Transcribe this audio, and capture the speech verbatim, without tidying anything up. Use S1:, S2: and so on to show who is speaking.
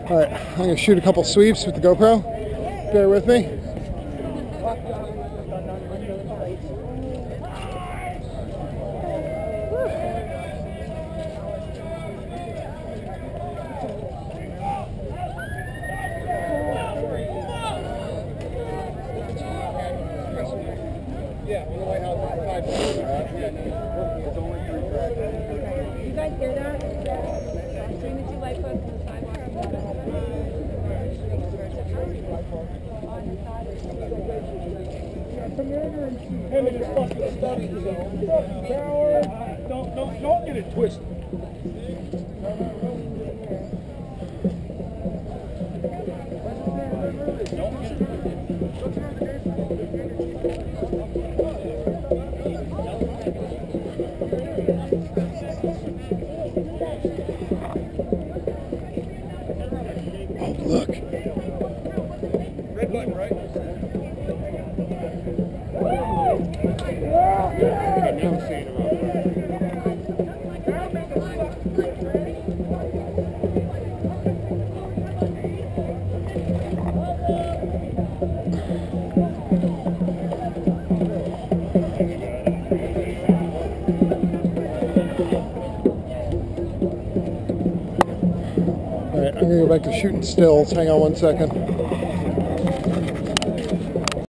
S1: Alright, I'm going to shoot a couple sweeps with the GoPro. Bear with me.
S2: Yeah, on the way out, five. It's only three tracks.
S3: You guys hear that? Between the two light posts and the sidewalk.
S2: Hey, man, it's fucking study zone. Power. Don't, don't, don't get it twisted. Don't get it.
S1: Oh, look.
S2: Red button, right?
S1: Alright, I'm going to go back to shooting stills. Hang on one second.